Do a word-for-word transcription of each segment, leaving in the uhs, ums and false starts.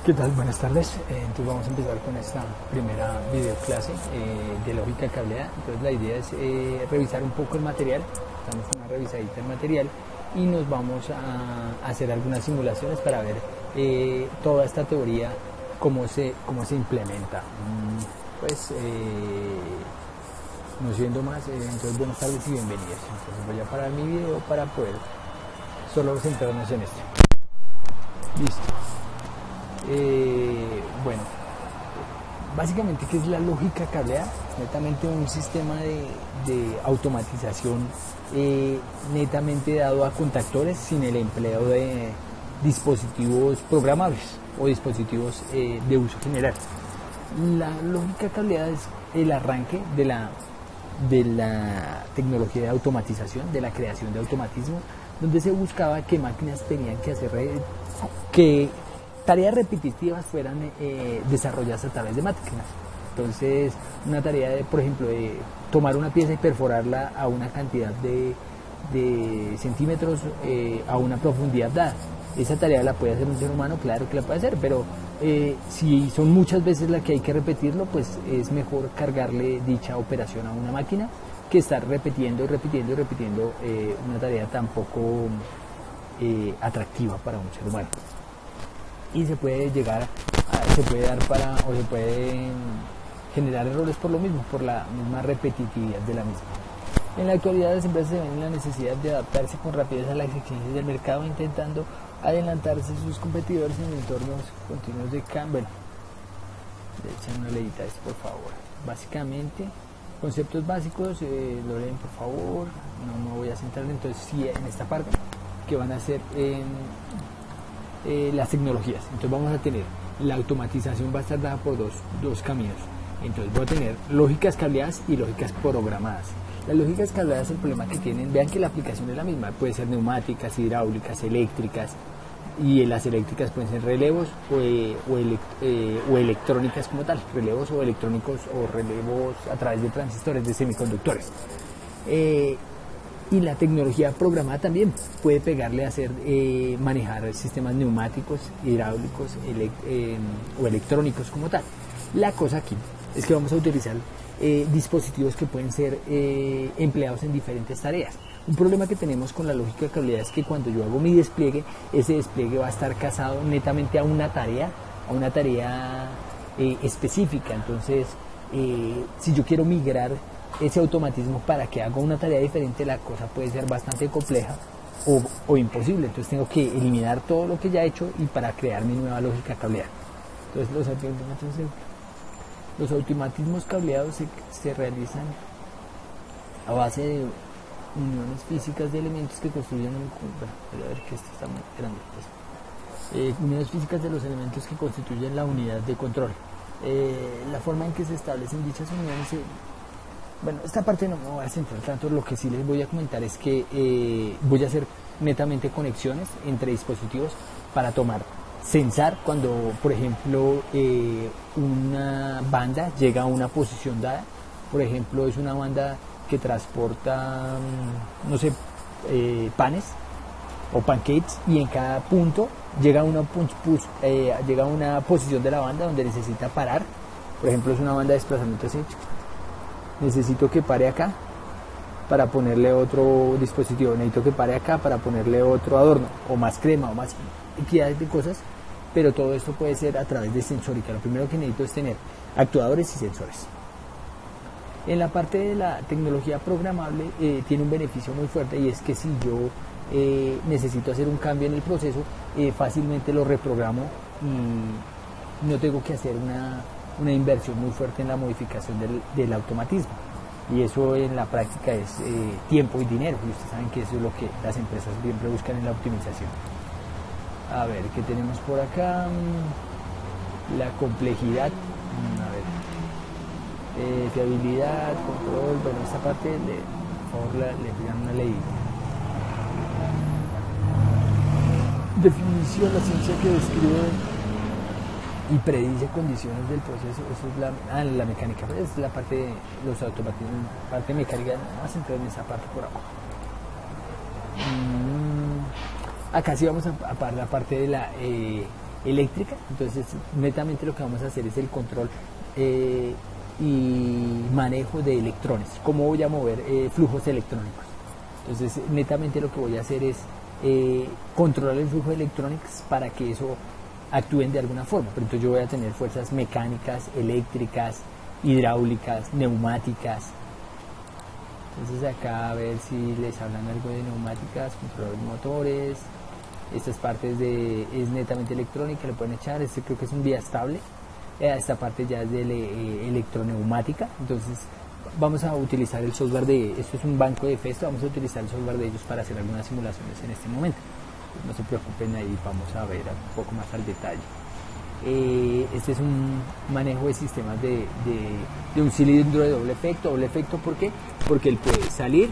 ¿Qué tal? Buenas tardes. Eh, entonces vamos a empezar con esta primera videoclase eh, de lógica cableada. Entonces la idea es eh, revisar un poco el material, damos una revisadita del material y nos vamos a hacer algunas simulaciones para ver eh, toda esta teoría, cómo se, cómo se implementa. Mm, pues eh, no siendo más, eh, entonces buenas tardes y bienvenidos. Entonces voy a parar mi video para poder solo centrarnos en esto. Listo. Eh, bueno, básicamente, ¿qué es la lógica cableada? Netamente un sistema de, de automatización eh, netamente dado a contactores sin el empleo de dispositivos programables o dispositivos eh, de uso general. La lógica cableada es el arranque de la, de la tecnología de automatización, de la creación de automatismo, donde se buscaba que máquinas tenían que hacer que tareas repetitivas fueran eh, desarrolladas a través de máquinas. Entonces, una tarea de, por ejemplo, de tomar una pieza y perforarla a una cantidad de, de centímetros eh, a una profundidad dada. Esa tarea la puede hacer un ser humano, claro que la puede hacer, pero eh, si son muchas veces las que hay que repetirlo, pues es mejor cargarle dicha operación a una máquina que estar repitiendo y repitiendo y repitiendo eh, una tarea tan poco eh, atractiva para un ser humano. Y se puede llegar, a, se puede dar para, o se pueden generar errores por lo mismo, por la misma repetitividad de la misma. En la actualidad las empresas se ven en la necesidad de adaptarse con rapidez a las exigencias del mercado, intentando adelantarse a sus competidores en entornos continuos de cambio. Bueno, le echan una leída a esto, por favor. Básicamente, conceptos básicos, eh, lo leen por favor, no me voy a centrar entonces sí en esta parte, que van a ser eh, eh, las tecnologías. Entonces vamos a tener, la automatización va a estar dada por dos, dos caminos. Entonces voy a tener lógicas cableadas y lógicas programadas. Las lógicas cableadas, el problema que tienen, vean que la aplicación es la misma, puede ser neumáticas, hidráulicas, eléctricas, y las eléctricas pueden ser relevos o, eh, o, elect, eh, o electrónicas como tal, relevos o electrónicos o relevos a través de transistores, de semiconductores. Eh, y la tecnología programada también puede pegarle a hacer, eh, manejar sistemas neumáticos, hidráulicos elect, eh, o electrónicos como tal. La cosa aquí es que vamos a utilizar eh, dispositivos que pueden ser eh, empleados en diferentes tareas. Un problema que tenemos con la lógica cableada es que cuando yo hago mi despliegue, ese despliegue va a estar casado netamente a una tarea, a una tarea eh, específica. Entonces, eh, si yo quiero migrar ese automatismo para que haga una tarea diferente, la cosa puede ser bastante compleja o, o imposible. Entonces tengo que eliminar todo lo que ya he hecho y para crear mi nueva lógica cableada. Entonces los, entonces, los automatismos cableados se, se realizan a base de uniones físicas de elementos que construyen un... Bueno, pero a ver que esto está muy grande. Pues. Eh, uniones físicas de los elementos que constituyen la unidad de control. Eh, la forma en que se establecen dichas uniones... Se, bueno, esta parte no me voy a centrar tanto, lo que sí les voy a comentar es que eh, voy a hacer netamente conexiones entre dispositivos para tomar, censar cuando, por ejemplo, eh, una banda llega a una posición dada. Por ejemplo, es una banda que transporta, no sé, eh, panes o pancakes, y en cada punto llega a una, eh, llega a una posición de la banda donde necesita parar. Por ejemplo, es una banda de desplazamiento así. Necesito que pare acá para ponerle otro dispositivo, necesito que pare acá para ponerle otro adorno, o más crema, o más cantidad de cosas, pero todo esto puede ser a través de sensórica. Lo primero que necesito es tener actuadores y sensores. En la parte de la tecnología programable eh, tiene un beneficio muy fuerte, y es que si yo eh, necesito hacer un cambio en el proceso, eh, fácilmente lo reprogramo y no tengo que hacer una, una inversión muy fuerte en la modificación del, del automatismo. Y eso en la práctica es eh, tiempo y dinero, y ustedes saben que eso es lo que las empresas siempre buscan en la optimización. A ver, ¿qué tenemos por acá? La complejidad. A ver. Eh, fiabilidad, control, bueno, esta parte, le, por favor, la, le pidan una ley. Definición, la ciencia que describe y predice condiciones del proceso. Eso es la, ah, la mecánica, es la parte de los automatismos, parte mecánica. Vamos a entrar en esa parte por abajo. Mm, acá sí vamos a, a la parte de la eh, eléctrica. Entonces netamente lo que vamos a hacer es el control eh, y manejo de electrones, cómo voy a mover eh, flujos electrónicos. Entonces netamente lo que voy a hacer es eh, controlar el flujo de electrónicos para que eso actúen de alguna forma. Pero entonces yo voy a tener fuerzas mecánicas, eléctricas, hidráulicas, neumáticas. Entonces acá a ver si les hablan algo de neumáticas, controlar motores. Estas partes de, es netamente electrónica, le pueden echar. Este creo que es un vía estable. Esta parte ya es de eh, electroneumática. Entonces vamos a utilizar el software de, esto es un banco de Festo, vamos a utilizar el software de ellos para hacer algunas simulaciones en este momento. No se preocupen, ahí vamos a ver un poco más al detalle. Eh, este es un manejo de sistemas de, de, de un cilindro de doble efecto. Doble efecto, ¿por qué? Porque él puede salir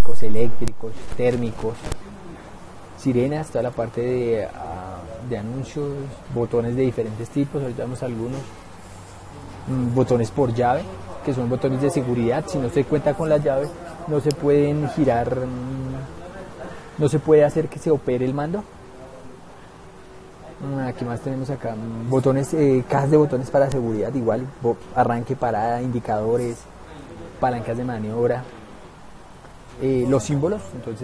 mecánicos, eléctricos, térmicos, sirenas, toda la parte de, uh, de anuncios, botones de diferentes tipos, ahorita vemos algunos, mm, botones por llave, que son botones de seguridad. Si no se cuenta con la llave, no se pueden girar, mm, no se puede hacer que se opere el mando. Aquí más tenemos acá botones, eh, cajas de botones para seguridad, igual, arranque, parada, indicadores, palancas de maniobra, eh, los símbolos. Entonces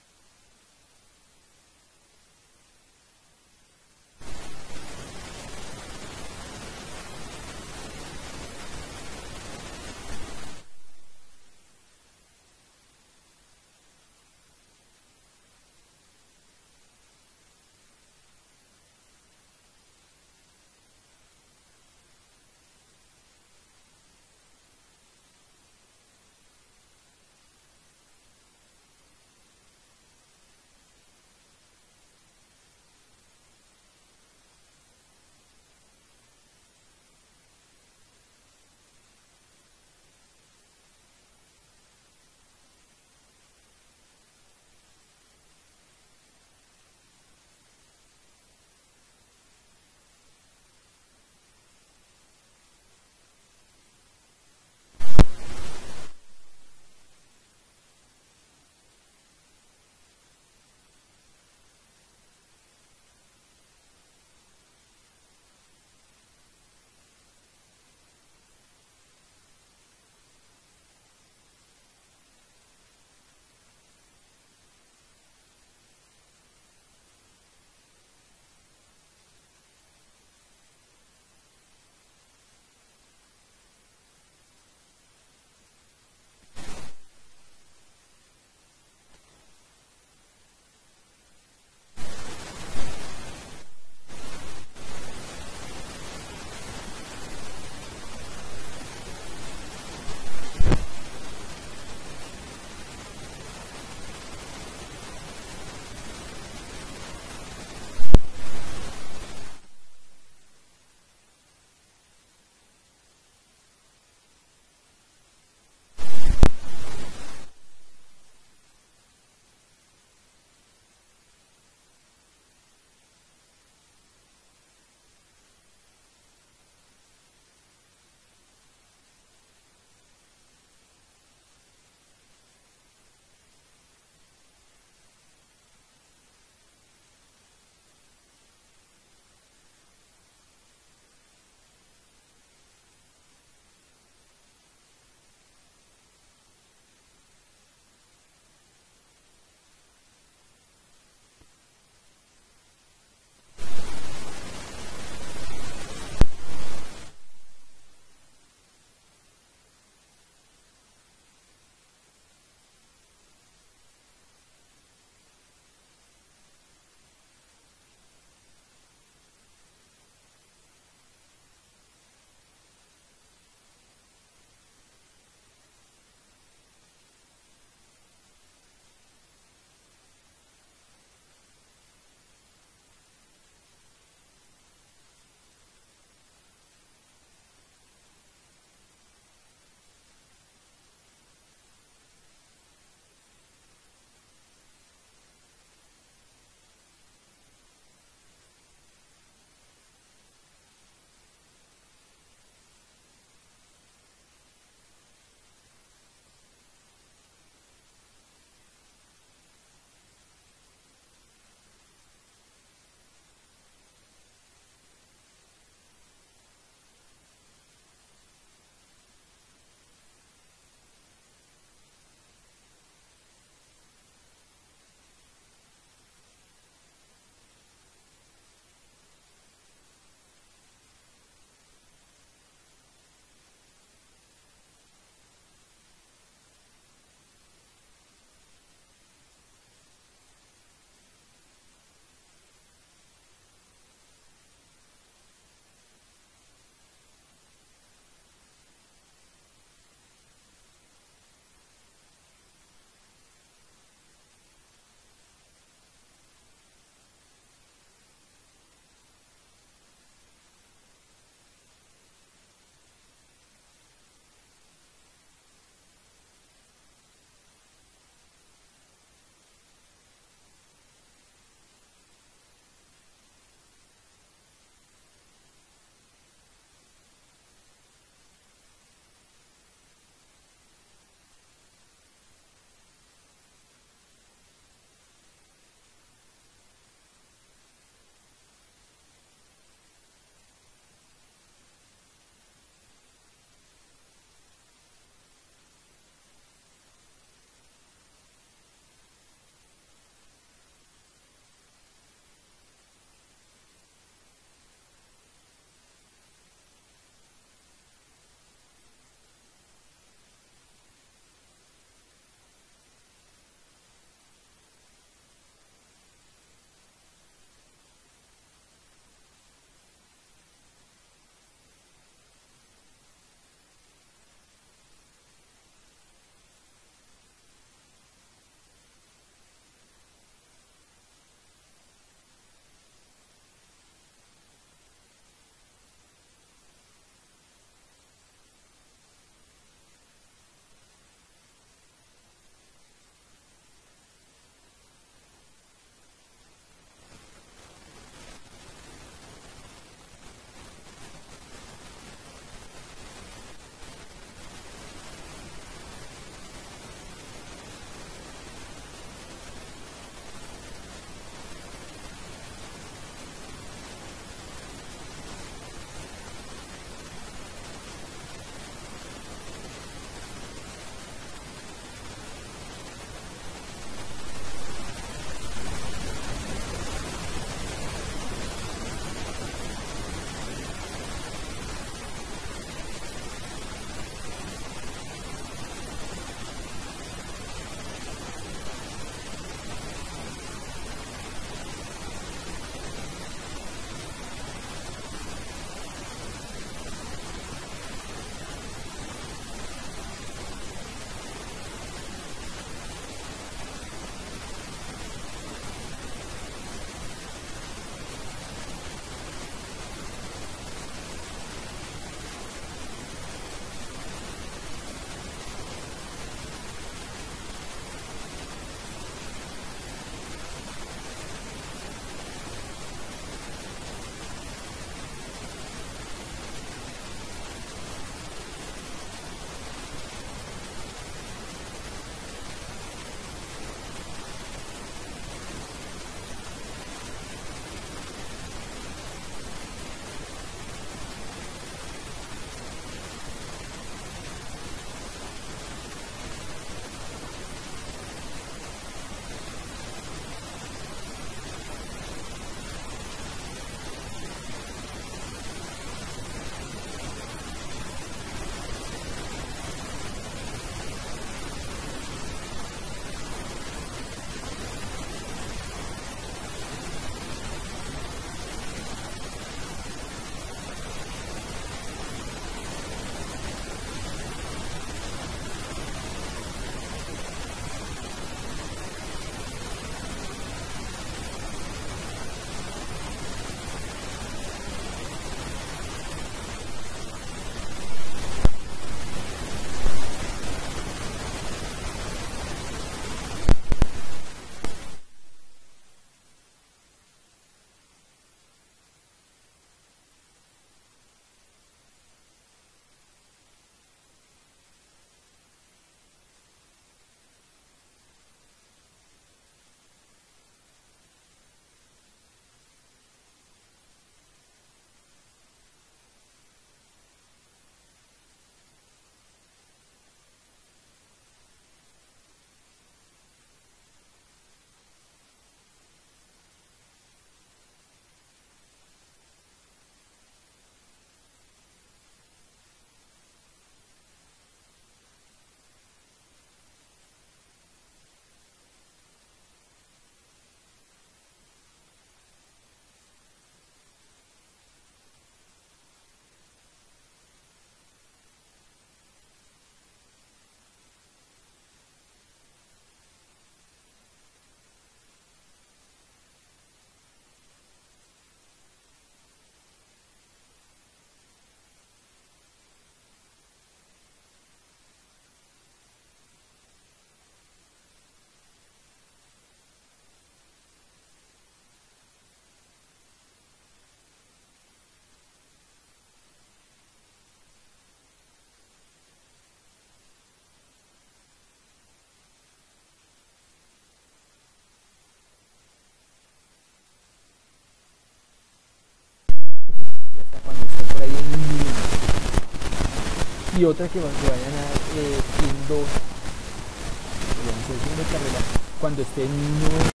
y otra que, va- que vayan a eh, fin dos, digamos, el fin de carrera, cuando estén no